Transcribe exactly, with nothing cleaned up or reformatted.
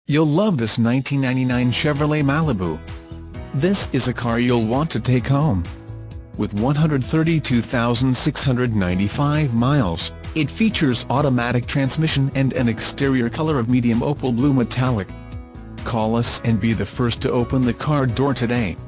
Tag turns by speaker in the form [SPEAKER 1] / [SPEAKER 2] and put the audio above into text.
[SPEAKER 1] You'll love this nineteen ninety-nine Chevrolet Malibu. This is a car you'll want to take home. With one hundred thirty-two thousand six hundred ninety-five miles, it features automatic transmission and an exterior color of medium opal blue metallic. Call us and be the first to open the car door today.